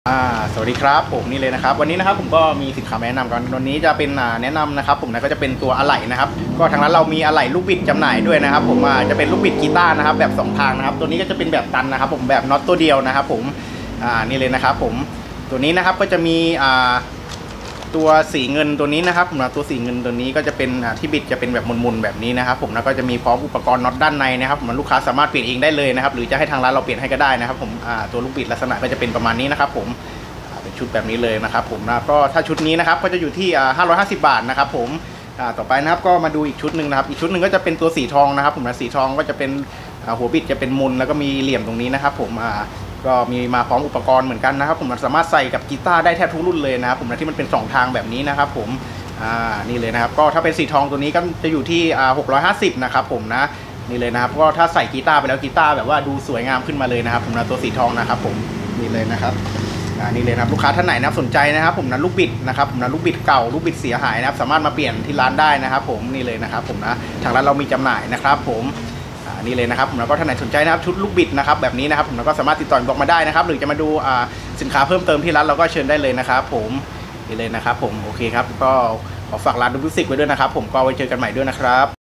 สวัสดีครับผมนี่เลยนะครับวันนี้นะครับผมก็มีสินค้าแนะนำกันวันนี้จะเป็นแนะนำนะครับผมนะก็จะเป็นตัวอะไหล่นะครับก็ทางร้านเรามีอะไหล่ลูกบิดจำหน่ายด้วยนะครับผมจะเป็นลูกบิดกีตาร์นะครับแบบ2ทางนะครับตัวนี้ก็จะเป็นแบบตันนะครับผมแบบน็อตตัวเดียวนะครับผมนี่เลยนะครับผมตัวนี้นะครับก็จะมีตัวสีเงินตัวนี้นะครับผมตัวสีเงินตัวนี้ก็จะเป็นที่บิดจะเป็นแบบมุนๆแบบนี้นะครับผมแล้วก็จะมีพร้อมอุปกรณ์น็อตด้านในนะครับผมลูกค้าสามารถเปลี่ยนเองได้เลยนะครับหรือจะให้ทางร้านเราเปลี่ยนให้ก็ได้นะครับผมตัวลูกบิดลักษณะก็จะเป็นประมาณนี้นะครับผมเป็นชุดแบบนี้เลยนะครับผมนะก็ถ้าชุดนี้นะครับก็จะอยู่ที่550 บาทนะครับผมต่อไปนะครับก็มาดูอีกชุดหนึ่งนะครับอีกชุดหนึ่งก็จะเป็นตัวสีทองนะครับผมสีทองก็จะเป็นหัวบิดจะเป็นมุนแล้วก็มีเหลี่ยมตรงนี้นะครับผมก็มีมาพร้อมอุปกรณ์เหมือนกันนะครับผมมันสามารถใส่กับกีตาร์ได้แทบทุกรุ่นเลยนะครับผมที่มันเป็น2ทางแบบนี้นะครับผมนี่เลยนะครับก็ถ้าเป็นสีทองตัวนี้ก็จะอยู่ที่650นะครับผมนะนี่เลยนะครับก็ถ้าใส่กีตาร์ไปแล้วกีตาร์แบบว่าดูสวยงามขึ้นมาเลยนะครับผมนะตัวสีทองนะครับผมนี่เลยนะครับนี่เลยนะครับลูกค้าท่านไหนนะสนใจนะครับผมนะลูกบิดนะครับผมนะลูกบิดเก่าลูกบิดเสียหายนะครับสามารถมาเปลี่ยนที่ร้านได้นะครับผมนี่เลยนะครับผมนะทางร้านเรามีจำหน่ายนะครับผมนี่เลยนะครับผมแล้วก็ท่านไหนสนใจนะครับชุดลูกบิดนะครับแบบนี้นะครับผมแล้วก็สามารถติดต่อบล็อกมาได้นะครับหรือจะมาดูสินค้าเพิ่มเติมที่ร้านเราก็เชิญได้เลยนะครับผมนี่เลยนะครับผมโอเคครับก็ขอฝากร้านดูมิวสิกไว้ด้วยนะครับผมก็ไว้เจอกันใหม่ด้วยนะครับ